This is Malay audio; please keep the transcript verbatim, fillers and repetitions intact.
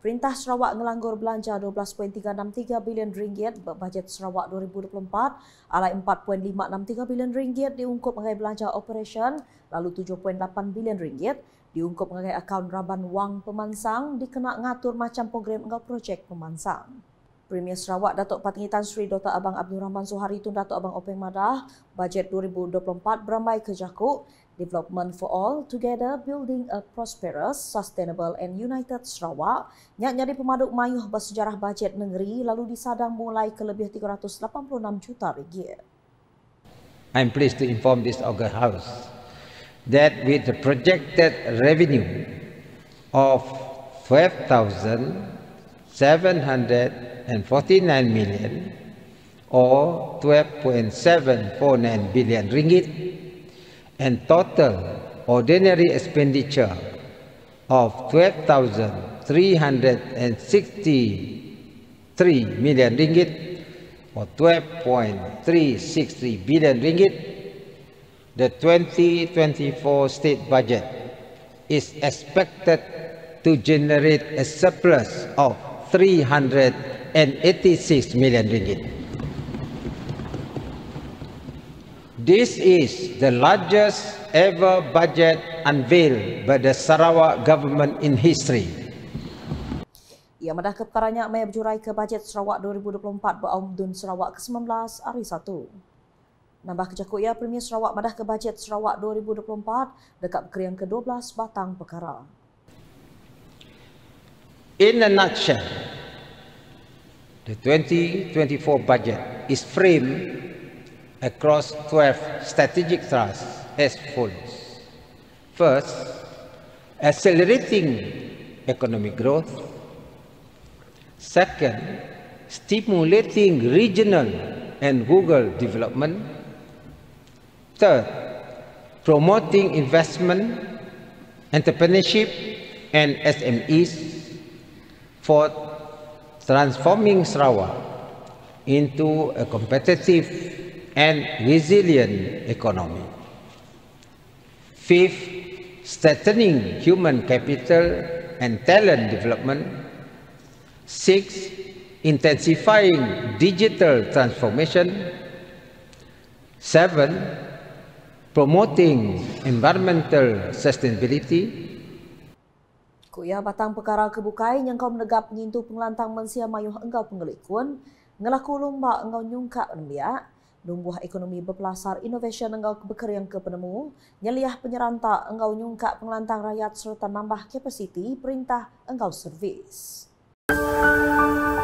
Perintah Sarawak ngelanggur belanja dua belas perpuluhan tiga enam tiga bilion ringgit berbajet Sarawak dua ribu dua puluh empat, alai empat perpuluhan lima enam tiga bilion ringgit diungkup mengenai belanja operasi, lalu tujuh perpuluhan lapan bilion ringgit diungkup mengenai akaun raban wang pemansang dikena ngatur macam program engkau projek pemansang. Premier Sarawak Datuk Patinggi Tan Sri Doktor Abang Abdul Rahman Suhari Tun Datuk Abang Openg Madah, bajet dua ribu dua puluh empat beramai ke Jakuk, Development for All, Together Building a Prosperous, Sustainable and United Sarawak, yang jadi pemaduk mayuh bersejarah bajet negeri lalu disadang mulai ke lebih tiga ratus lapan puluh enam juta ringgit. I'm pleased to inform this August House that with the projected revenue of twelve thousand seven hundred forty-nine million or twelve point seven four nine billion ringgit and total ordinary expenditure of twelve thousand three hundred sixty-three million ringgit or twelve point three six three billion ringgit, the twenty twenty-four state budget is expected to generate a surplus of three hundred eighty-six million ringgit. This is the largest ever budget unveiled by the Sarawak government in history. Ia madah ke perkaranya mai berjurai ke bajet Sarawak dua ribu dua puluh empat berumdun Sarawak ke sembilan belas hari satu. Nambah ke Jakuk ia Premier Sarawak madah ke bajet Sarawak dua ribu dua puluh empat dekat perkara yang ke dua belas batang perkara. In a nutshell, the twenty twenty-four budget is framed across twelve strategic thrusts as follows. First, accelerating economic growth. Second, stimulating regional and rural development. Third, promoting investment, entrepreneurship and S M Es. Fourth, transforming Sarawak into a competitive and resilient economy. Fifth, strengthening human capital and talent development. Sixth, intensifying digital transformation. Seven, promoting environmental sustainability. Kuya batang perkara kebukai yang kau menegap ngintu pengelantang mensia mayuh engkau pengelikun, ngelaku lomba engkau nyungkak nembiak, numbuh ekonomi berpelasar inovasi engkau bekerja yang ke penemu, nyeliah penyeranta engkau nyungkak pengelantang rakyat serta nambah kapasiti perintah engkau servis.